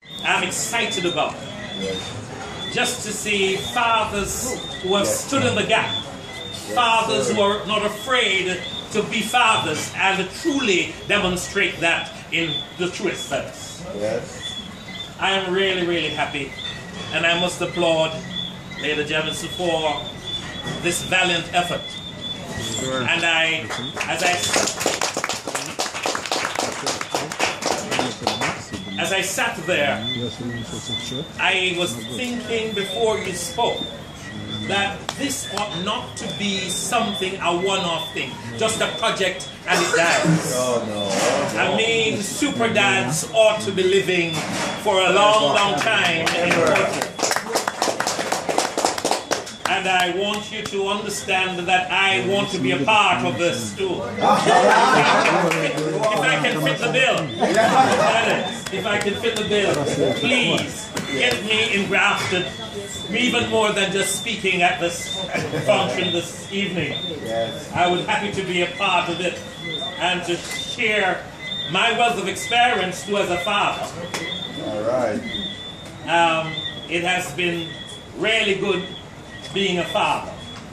I'm excited about. Just to see fathers who have stood in the gap, fathers who are not afraid to be fathers and truly demonstrate that in the truest sense. Yes. I am really, really happy, and I must applaud Lady Jemison for this valiant effort. And as I sat there, I was thinking before you spoke that this ought not to be something, a one-off thing, just a project and it dies. Oh, no. I mean, super dads ought to be living for a long, long time in Portland. And I want you to understand that I want to be a part of this too. If I can fit the bill, if I can fit the bill, please get me engrafted, even more than just speaking at this function this evening. Yes. I would happy to be a part of it and to share my wealth of experience too as a father. All right. It has been really good being a father.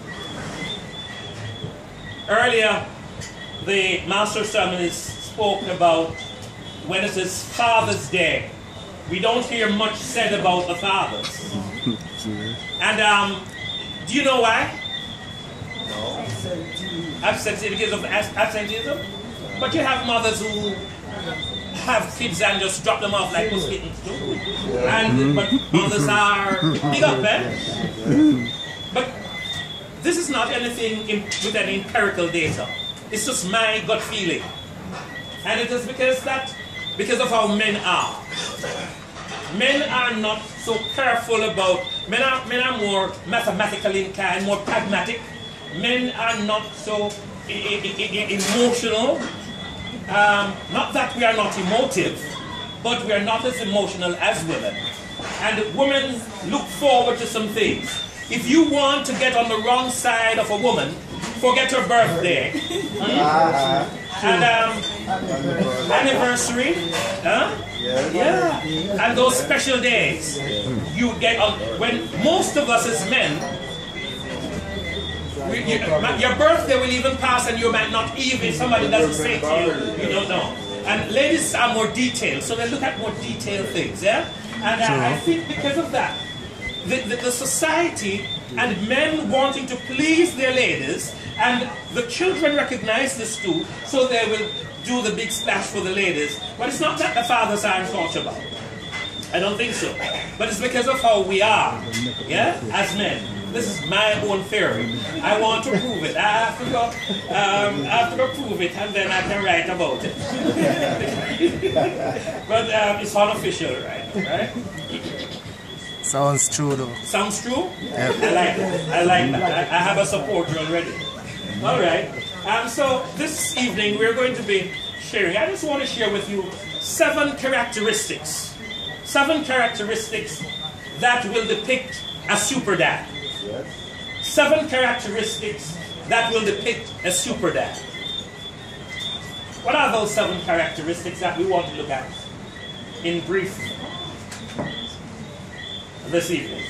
Earlier, the Master Sermonist spoke about when it is Father's Day. We don't hear much said about the fathers. And do you know why? No. Absenteeism, because of absenteeism? But you have mothers who have kids and just drop them off like mosquitoes do. And but mothers are big up, eh? But this is not anything with any empirical data. It's just my gut feeling. And it is because of how men are. Men are not so careful about, men are more mathematical inclined, more pragmatic. Men are not so emotional. Not that we are not emotive, but we are not as emotional as women. And women look forward to some things. If you want to get on the wrong side of a woman, forget her birthday. And anniversary. Huh? Yeah. And those special days. You get on. When most of us as men, your birthday will even pass and you might not even, somebody doesn't say to you, you don't know. And ladies are more detailed, so they look at more detailed things, yeah? And I think because of that, the society and men wanting to please their ladies, and the children recognize this too, so they will do the big splash for the ladies. But it's not that the fathers aren't thought about. I don't think so. But it's because of how we are, yeah, as men. This is my own theory. I want to prove it. I have to go prove it, and then I can write about it. But it's unofficial, right? Sounds true, though. Sounds true? Yep. I like it. I like that. I have a supporter already. All right. So this evening we're going to be sharing. I just want to share with you 7 characteristics. 7 characteristics that will depict a super dad. 7 characteristics that will depict a super dad. What are those 7 characteristics that we want to look at in brief this evening?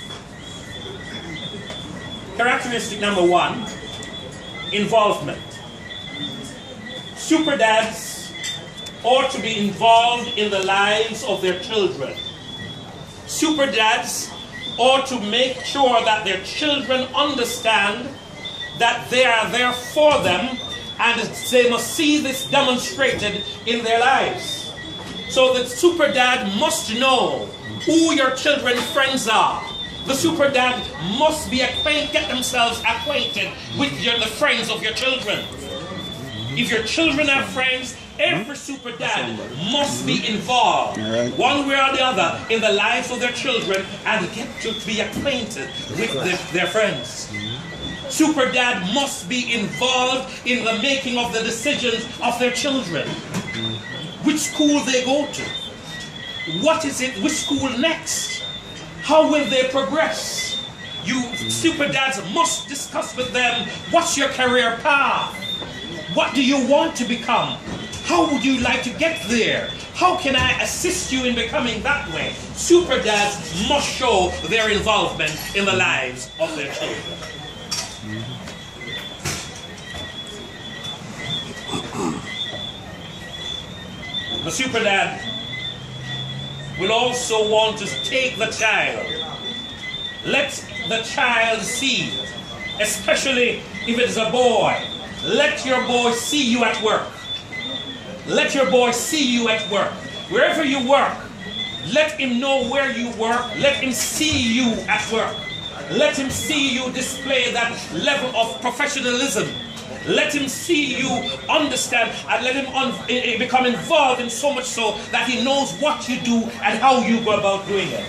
Characteristic number 1, involvement. Super dads ought to be involved in the lives of their children. Super dads ought to make sure that their children understand that they are there for them, and they must see this demonstrated in their lives. So the super dad must know who your children's friends are. The super dad must be get themselves acquainted with the friends of your children. If your children have friends, every super dad must be involved, one way or the other, in the lives of their children and get to be acquainted with their friends. Super dad must be involved in the making of the decisions of their children. Which school they go to. What is it? Which school next? How will they progress? You super dads must discuss with them, what's your career path? What do you want to become? How would you like to get there? How can I assist you in becoming that way? Super dads must show their involvement in the lives of their children. The super dad will also want to take the child. Let the child see, especially if it's a boy. Let your boy see you at work. Let your boy see you at work. Wherever you work, let him know where you work. Let him see you at work. Let him see you display that level of professionalism. Let him see you understand, and let him become involved in so much so that he knows what you do and how you go about doing it.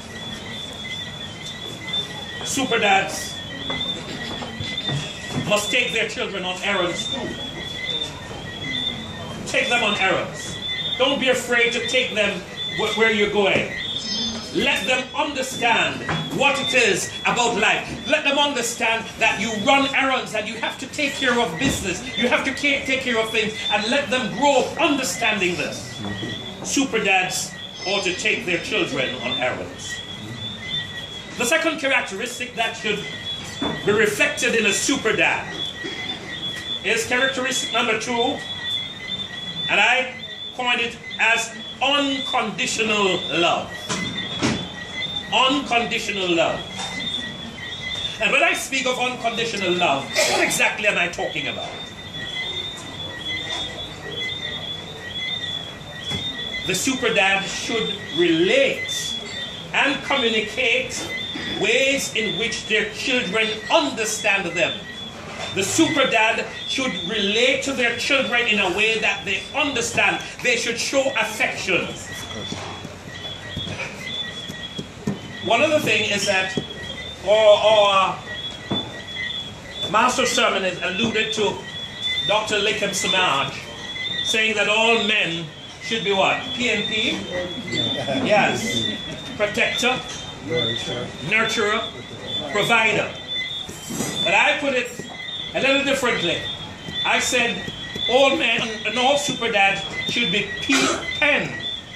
Super dads must take their children on errands too. Take them on errands. Don't be afraid to take them where you're going. Let them understand what it is about life. Let them understand that you run errands and you have to take care of business. You have to take care of things, and let them grow up understanding this. Super dads ought to take their children on errands. The second characteristic that should be reflected in a super dad is characteristic number 2, and I coined it as unconditional love. Unconditional love. And when I speak of unconditional love, what exactly am I talking about? The super dad should relate and communicate ways in which their children understand them. The super dad should relate to their children in a way that they understand. They should show affection. One other thing is that our master sermon is alluded to Dr. Lakem Samaj saying that all men should be what? PNP? Yes. Protector, nurturer, provider. But I put it a little differently. I said all men and all super dads should be P-P-E-N.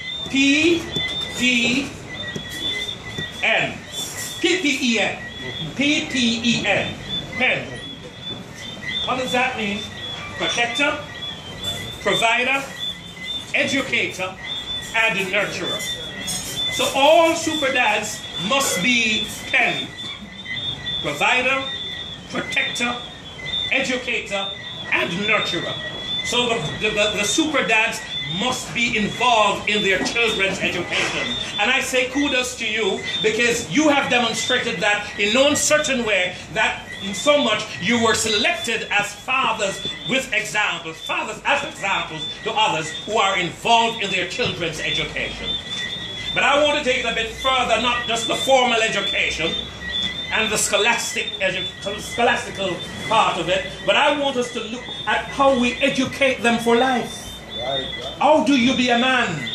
P-P-E-N. P-P-E-N. P-P-E-N. Pen. What does that mean? Protector, provider, educator, and nurturer. So all super dads must be pen. Provider, protector, educator, and nurturer. So the super dads must be involved in their children's education. And I say kudos to you, because you have demonstrated that in no uncertain way, that in so much you were selected as fathers with examples, fathers as examples to others who are involved in their children's education. But I want to take it a bit further, not just the formal education and the scholastical part of it, but I want us to look at how we educate them for life. How do you be a man?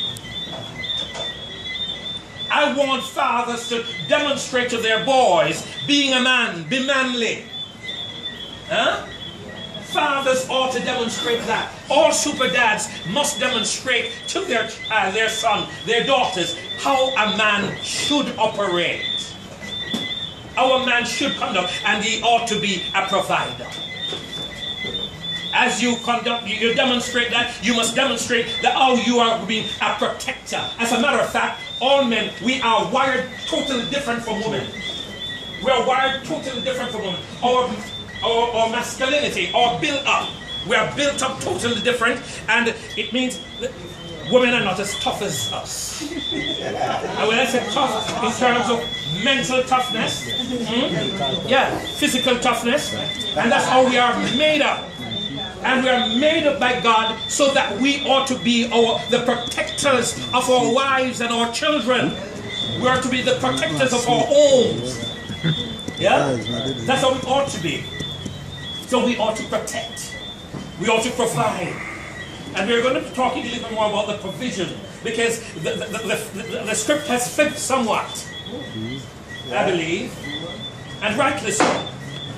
I want fathers to demonstrate to their boys, being a man, be manly. Huh? Fathers ought to demonstrate that. All super dads must demonstrate to their child, their son, their daughters, how a man should operate. How a man should conduct, and he ought to be a provider. As you conduct, you demonstrate that, you must demonstrate that how you are being a protector. As a matter of fact, all men, we are wired totally different from women. We are wired totally different from women. Our masculinity, our build up, we are built up totally different, and it means that women are not as tough as us. And when I say tough, in terms of mental toughness, yeah, physical toughness, and that's how we are made up. And we are made up by God so that we ought to be the protectors of our wives and our children. We are to be the protectors of our homes. Yeah? That's how we ought to be. So we ought to protect. We ought to provide. And we're going to be talking a little more about the provision, because the script has flipped somewhat, I believe, and rightly so.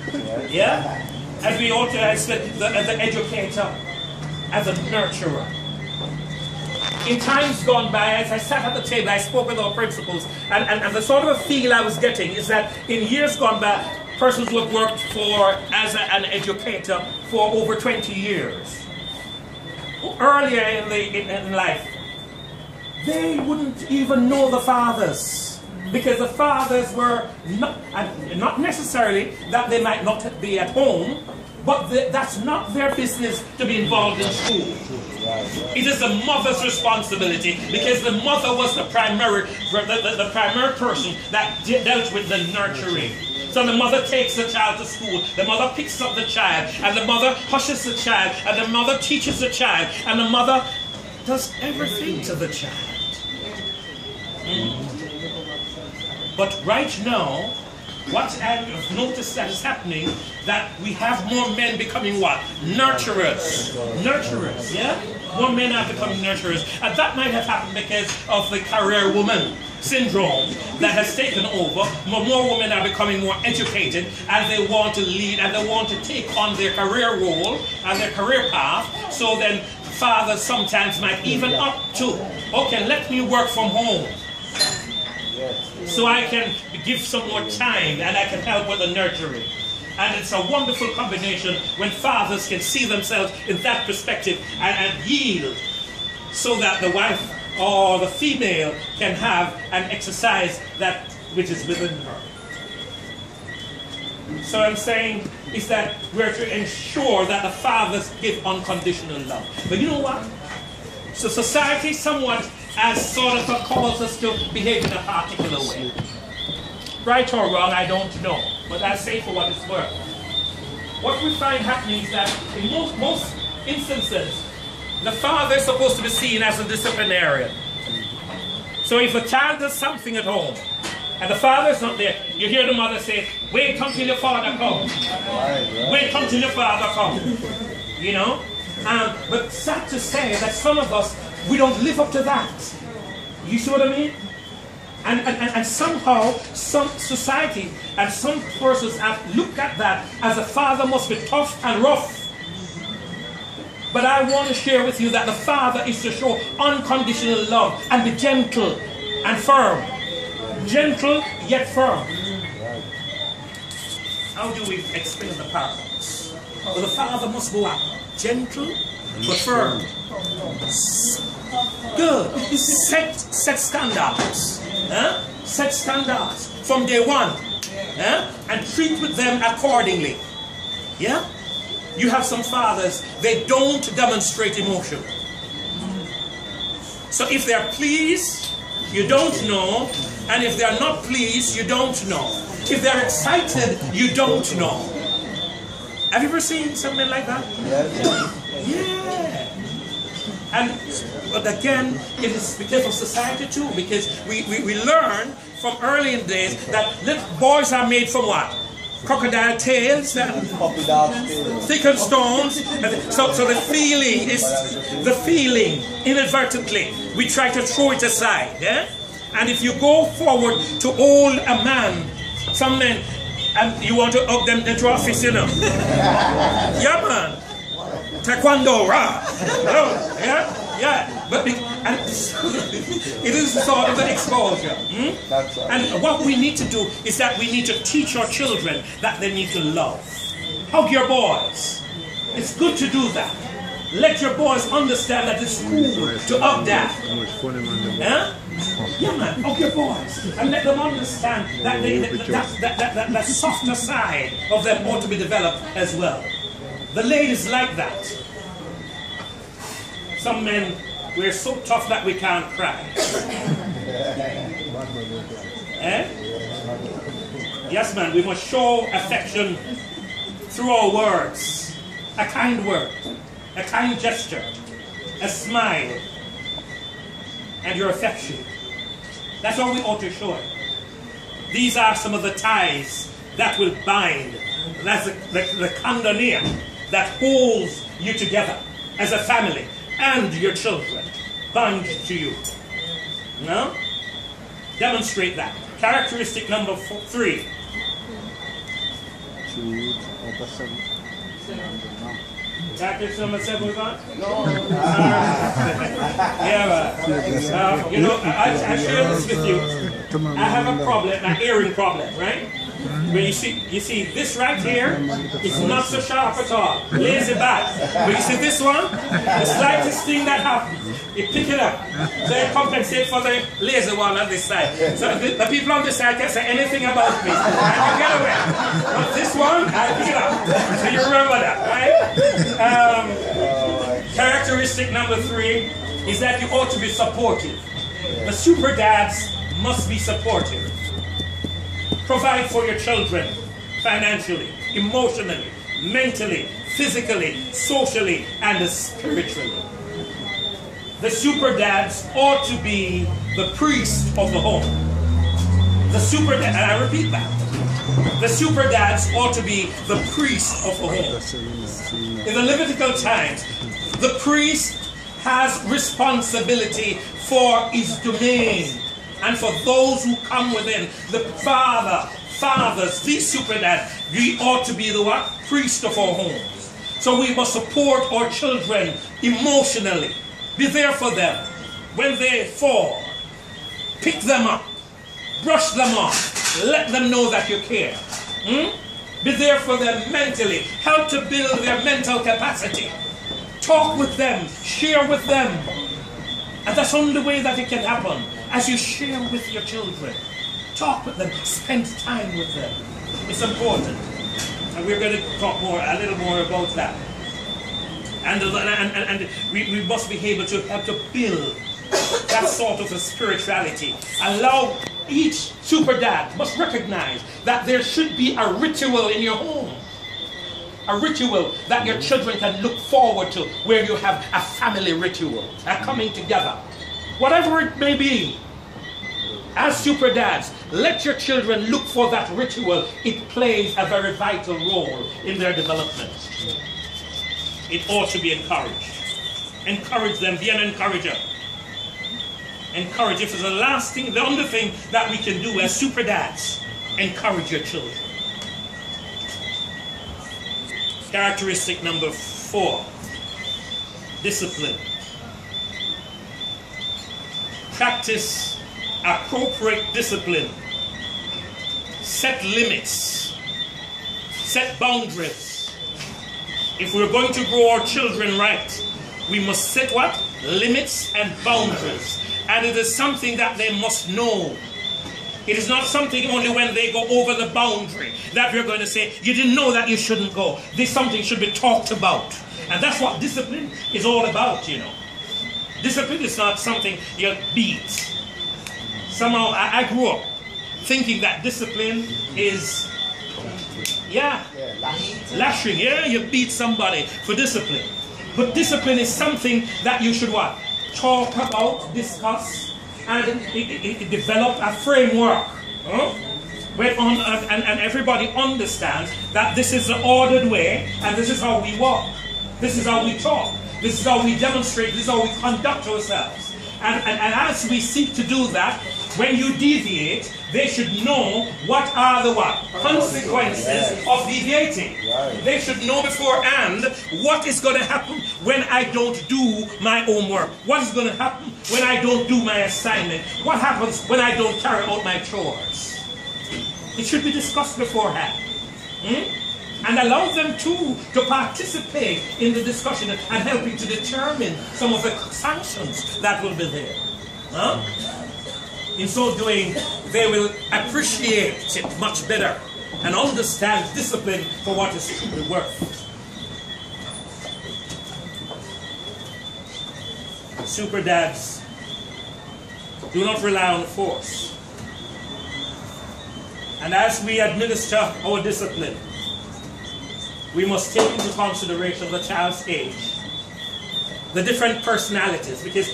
Yeah? And we ought to expect the educator as a nurturer. in times gone by, as I sat at the table, I spoke with our principals, and the sort of a feel I was getting is that in years gone by, persons who have worked as an educator for over 20 years, earlier in life, they wouldn't even know the fathers, because the fathers were not necessarily that they might not be at home, but that's not their business to be involved in school. It is the mother's responsibility, because the mother was the primary person that dealt with the nurturing. So the mother takes the child to school, the mother picks up the child, and the mother hushes the child, and the mother teaches the child, and the mother does everything to the child. But right now, what I've noticed that is happening, that we have more men becoming what? Nurturers. Nurturers, yeah? More men are becoming nurturers. And that might have happened because of the career woman syndrome that has taken over. More women are becoming more educated, and they want to lead, and they want to take on their career role and their career path. So then fathers sometimes might even up to, okay, let me work from home, so I can give some more time and I can help with the nurturing. And it's a wonderful combination when fathers can see themselves in that perspective and yield, so that the wife or the female can have and exercise that which is within her. So I'm saying is that we're to ensure that the fathers give unconditional love. But you know what? So society somewhat as sort of calls us to behave in a particular way. Right or wrong, I don't know, but I'll say for what it's worth. What we find happening is that in most instances, the father is supposed to be seen as a disciplinarian. So if a child does something at home, and the father is not there, you hear the mother say, wait until your father comes. Wait until your father comes. You know? But sad to say that some of us, we don't live up to that. You see what I mean? And somehow, some society and some persons have looked at that as a father must be tough and rough. But I want to share with you that the father is to show unconditional love and be gentle and firm. Gentle yet firm. How do we explain the paradox? Well, the father must go up gentle but firm. Good. Set standards. Set standards from day one. And treat with them accordingly. Yeah? You have some fathers, they don't demonstrate emotion. So if they're pleased, you don't know. And if they're not pleased, you don't know. If they're excited, you don't know. Have you ever seen something like that? Yeah. But again, it is because of society too, because we learn from early in the days that little boys are made from what? Crocodile tails and thickened stones. So the feeling is inadvertently we try to throw it aside. Yeah? And if you go forward to hold a man, some men, and you want to hug them into a fist, you know. Yeah, man. Taekwondo, rah. Oh, yeah. Yeah, but and it is sort of the exposure. And what we need to do is that we need to teach our children that they need to love. Hug your boys. It's good to do that. Let your boys understand that it's cool to hug dad. Yeah, man, hug your boys. And let them understand that that softer side of them ought to be developed as well. The ladies like that. Some men, we're so tough that we can't cry. Yes, man, we must show affection through our words. A kind word, a kind gesture, a smile, and your affection. That's all we ought to show it. These are some of the ties that will bind. That's the kandonia that holds you together as a family. And your children bound to you. No? Demonstrate that. Characteristic number 3. Practice number 7 was on? No. Yeah, but, you know, I share this with you. I have a problem, an hearing problem, right? Where you see this right here, it's not so sharp at all. Lays it back. But you see this one, the slightest thing that happens, you pick it up. So you compensate for the laser one on this side. So the people on this side can say anything about me. And you get away. But this one, I pick it up. So you remember that, right? Characteristic number 3 is that you ought to be supportive. The super dads must be supportive. Provide for your children financially, emotionally, mentally, physically, socially, and spiritually. The super dads ought to be the priest of the home. The super dads, and I repeat that. The super dads ought to be the priest of the home. In the Levitical times, the priest has responsibility for his domain. And for those who come within, the fathers, these super dads, we ought to be the what? Priest of our homes. So we must support our children emotionally. Be there for them. When they fall, pick them up, brush them off, let them know that you care. Be there for them mentally. Help to build their mental capacity. Talk with them, share with them. And that's only the way that it can happen. As you share with your children, talk with them, spend time with them. It's important. And we're going to talk a little more about that. And we must be able to help to build that sort of a spirituality. Allow each super dad must recognize that there should be a ritual in your home. A ritual that your children can look forward to, where you have a family ritual, a coming together. Whatever it may be, as super dads, let your children look for that ritual. It plays a very vital role in their development. It ought to be encouraged. Encourage them, be an encourager. Encourage. If it's the last thing, the only thing that we can do as super dads, encourage your children. Characteristic number 4, discipline. Practice appropriate discipline. Set limits. Set boundaries. If we're going to grow our children right, we must set what? Limits and boundaries. And it is something that they must know. It is not something only when they go over the boundary that we're going to say, you didn't know that you shouldn't go. This something should be talked about. And that's what discipline is all about, you know. Discipline is not something you beat. Somehow I grew up thinking that discipline is, lashing. Yeah, you beat somebody for discipline. But discipline is something that you should what? Talk about, discuss, and it develop a framework. And everybody understands that this is the ordered way, and this is how we walk. This is how we talk. This is how we demonstrate. This is how we conduct ourselves. And as we seek to do that, when you deviate, they should know what are the consequences of deviating. They should know beforehand what is going to happen when I don't do my homework. What is going to happen when I don't do my assignment? What happens when I don't carry out my chores? It should be discussed beforehand. And allow them too to participate in the discussion and helping to determine some of the sanctions that will be there. In so doing, they will appreciate it much better and understand discipline for what it's truly worth. Super dads do not rely on force. And as we administer our discipline, we must take into consideration the child's age, the different personalities, because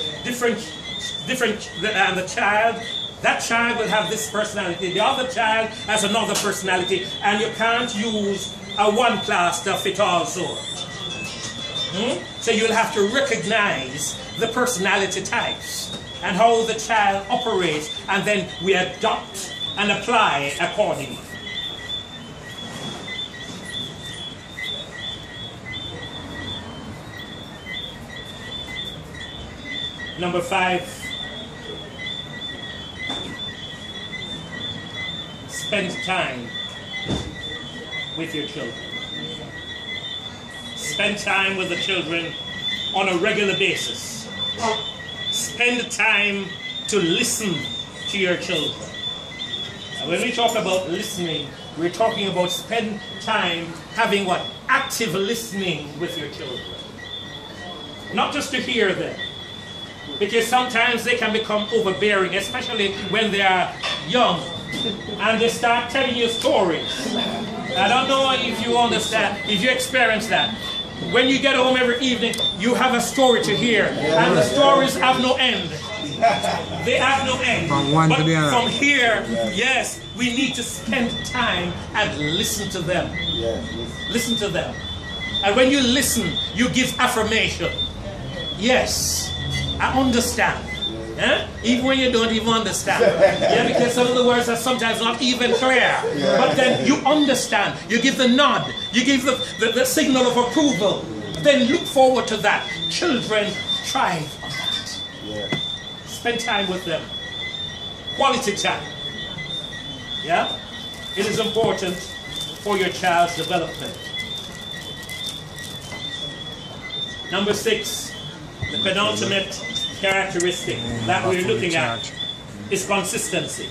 that child will have this personality, the other child has another personality, and you can't use a one-class-to-fit-all sort. So you'll have to recognize the personality types and how the child operates, and then we adopt and apply accordingly. Number 5, spend time with your children. Spend time with the children on a regular basis. Spend time to listen to your children. And when we talk about listening, we're talking about spend time having what? Active listening with your children. Not just to hear them. Because sometimes they can become overbearing, especially when they are young and they start telling you stories. I don't know if you understand, if you experience that. When you get home every evening, you have a story to hear, and the stories have no end. They have no end. From one to the other. From here, yes, we need to spend time and listen to them. Listen to them. And when you listen, you give affirmation. Yes, I understand. Even when you don't even understand. Yeah, because some of the words are sometimes not even clear. But then you understand. You give the nod. You give the signal of approval. Then look forward to that. Children thrive on that. Spend time with them. Quality time. Yeah? It is important for your child's development. Number 6, the penultimate characteristic that we're looking at is consistency.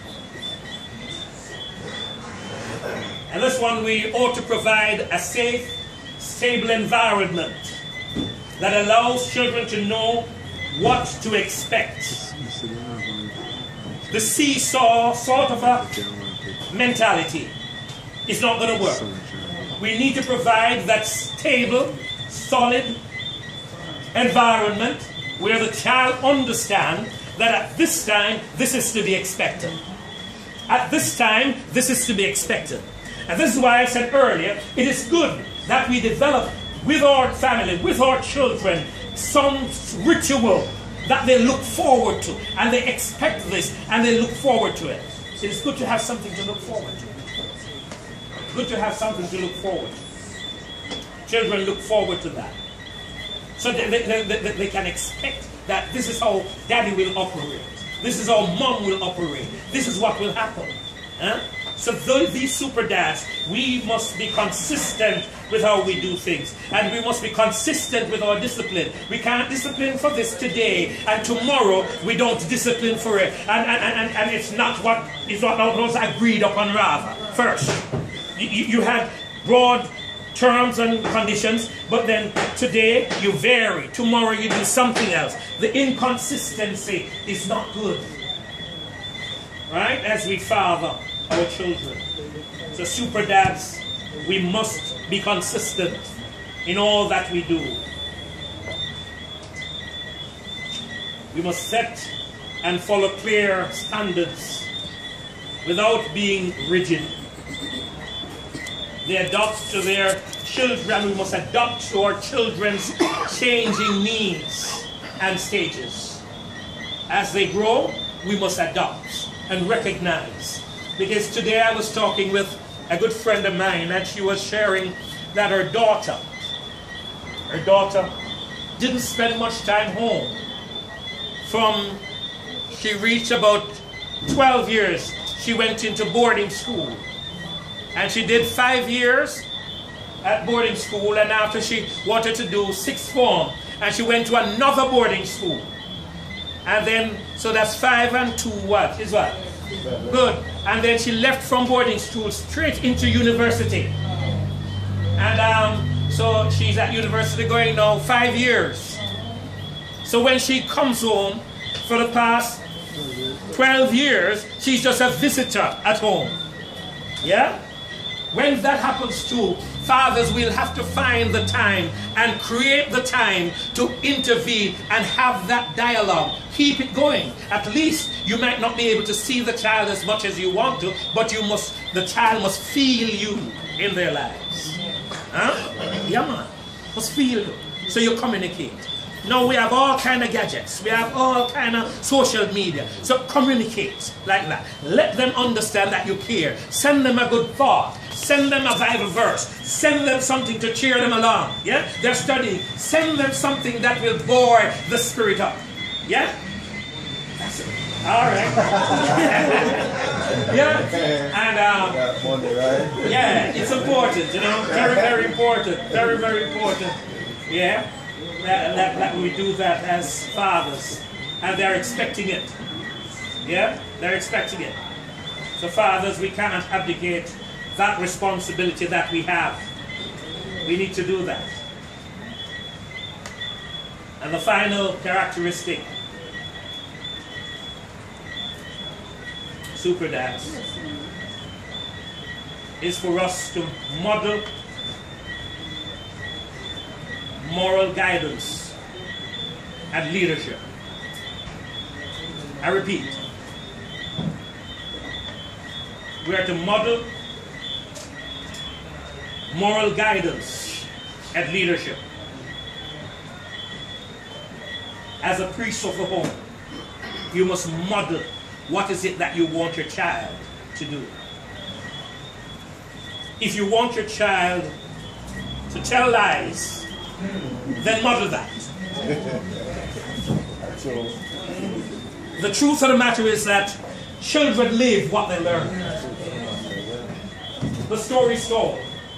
And this one, we ought to provide a safe, stable environment that allows children to know what to expect. The seesaw sort of a mentality is not going to work. We need to provide that stable, solid environment where the child understands that at this time, this is to be expected. At this time, this is to be expected. And this is why I said earlier, it is good that we develop with our family, with our children, some ritual that they look forward to. And they expect this, and they look forward to it. It is good to have something to look forward to. Good to have something to look forward to. Children look forward to that. So they can expect that this is how daddy will operate. This is how mom will operate. This is what will happen. So these super dads, we must be consistent with how we do things. And we must be consistent with our discipline. We can't discipline for this today, and tomorrow we don't discipline for it. And it's not what was agreed upon rather. First, you had broad terms and conditions, but then today you vary, tomorrow you do something else. The inconsistency is not good, right? As we father our children. So super dads, we must be consistent in all that we do. We must set and follow clear standards without being rigid. They adopt to their children, we must adopt to our children's changing needs and stages. As they grow, we must adopt and recognize. Because today I was talking with a good friend of mine, and she was sharing that her daughter didn't spend much time home. From she reached about 12 years, she went into boarding school. And she did 5 years at boarding school, and after she wanted to do 6th form, and she went to another boarding school. And then, so that's 5 and 2, what? Is what? Good. And then she left from boarding school straight into university. And so she's at university going now 5 years. So when she comes home, for the past 12 years, she's just a visitor at home. Yeah? When that happens too, fathers will have to find the time and create the time to intervene and have that dialogue. Keep it going. At least you might not be able to see the child as much as you want to, but the child must feel you in their lives. Huh? Yeah, man. Must feel you. So you communicate. Now we have all kind of gadgets. We have all kind of social media. So communicate like that. Let them understand that you care. Send them a good thought. Send them a Bible verse. Send them something to cheer them along. Yeah? They're studying. Send them something that will bore the spirit up. Yeah? All right. Yeah. And Got money, right? yeah, it's important, you know, very, very important, very, very important. Yeah, that we do that as fathers, and they're expecting it. Yeah, they're expecting it. So fathers, we cannot abdicate that responsibility that we have. We need to do that. And the final characteristic, super dads, is for us to model moral guidance and leadership. I repeat, we are to model moral guidance and leadership. As a priest of the home, you must model what is it that you want your child to do. If you want your child to tell lies, then model that. The truth of the matter is that children live what they learn. The story is told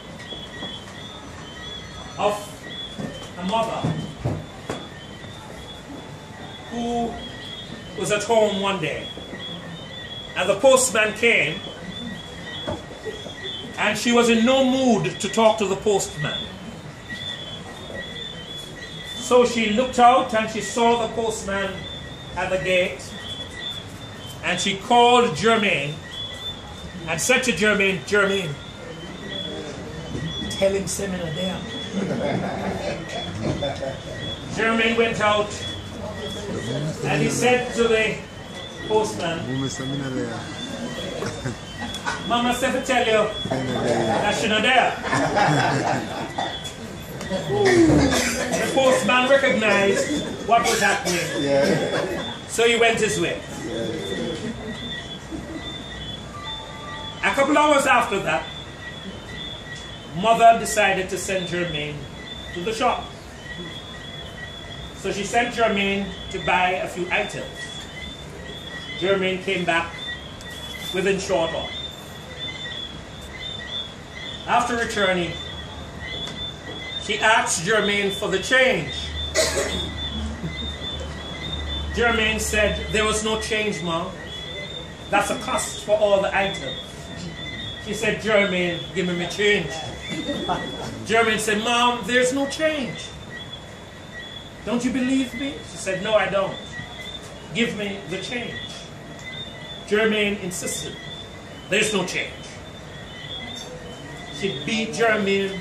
of a mother who was at home one day, and the postman came, and she was in no mood to talk to the postman. So she looked out and she saw the postman at the gate, and she called Germaine and said to Germaine, Germaine, tell him Semina there. Germaine went out and he said to the postman, Mama said to tell you that she's not there. The postman recognized what was happening. So he went his way. A couple hours after that, mother decided to send Germaine to the shop. So she sent Germaine to buy a few items. Germaine came back within short order. After returning, she asked Germaine for the change. Germaine said, there was no change, Mom. That's a cost for all the items. She said, Germaine, give me my change. Germaine said, Mom, there's no change. Don't you believe me? She said, no, I don't. Give me the change. Germaine insisted, there's no change. She beat Germaine,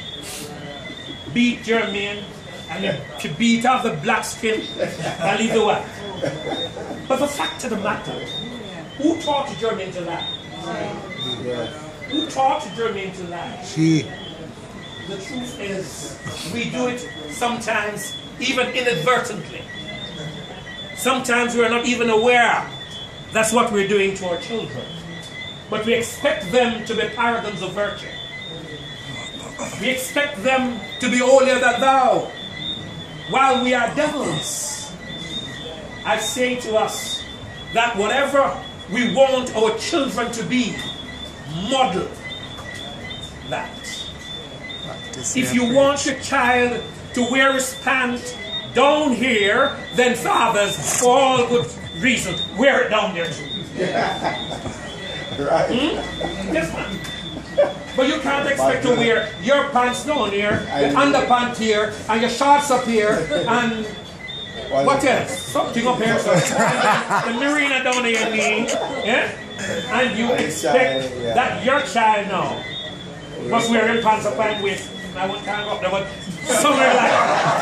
and she beat off the black skin and leave the white. But the fact of the matter, who taught Germaine to lie? Who taught Germaine to lie? She. The truth is, we do it sometimes even inadvertently. Sometimes we're not even aware that's what we're doing to our children. But we expect them to be paragons of virtue. We expect them to be holier than thou, while we are devils. I say to us that whatever we want our children to be, model that. If you want your child to wear his pants down here, then fathers, for all good reason, wear it down there too. Right. Yes, man. But you can't expect to wear your pants down here, your underpants here, and your shorts up here, and what else? Something up here, so the marina down there, your knee, yeah? And you expect that your child now must wear your pants up and waist. I won't hang up there, but somewhere like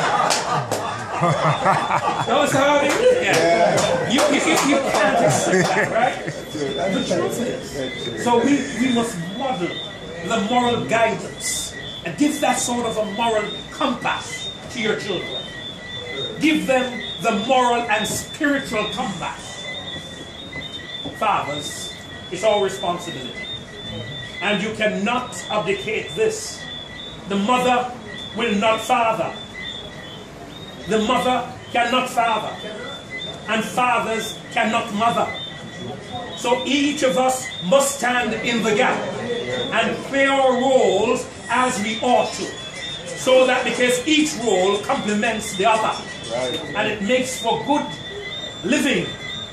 that's how it is. Yeah. You can't expect that, right? The truth is. So we must model the moral guidance and give that sort of a moral compass to your children. Give them the moral and spiritual compass. Fathers, it's our responsibility. And you cannot abdicate this. The mother will not father. The mother cannot father. and fathers cannot mother. So each of us must stand in the gap and play our roles as we ought to. So that because each role complements the other. Right. And it makes for good living.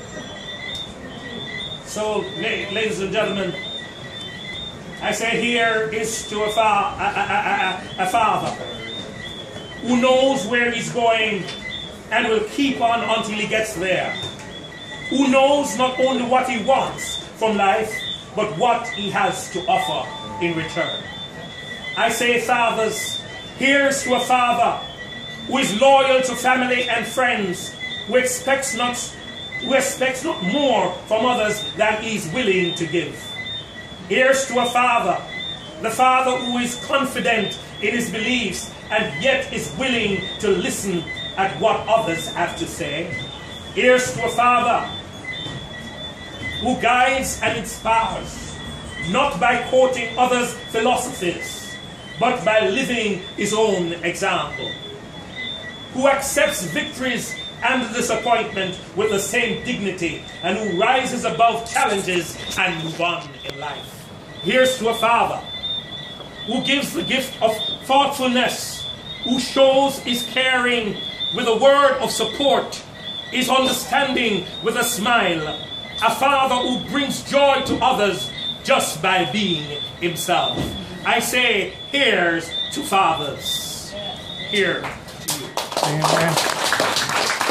So, ladies and gentlemen, I say here is to a father who knows where he's going and will keep on until he gets there. Who knows not only what he wants from life, but what he has to offer in return. I say, fathers, here's to a father who is loyal to family and friends, who expects not more from others than he is willing to give. Here's to a father, the father who is confident in his beliefs and yet is willing to listen at what others have to say. Here's to a father who guides and inspires, not by quoting others' philosophies, but by living his own example. Who accepts victories and disappointment with the same dignity, and who rises above challenges and moves on in life. Here's to a father who gives the gift of thoughtfulness, who shows his caring with a word of support, his understanding with a smile, a father who brings joy to others just by being himself. I say, here's to fathers. Here to you. Amen.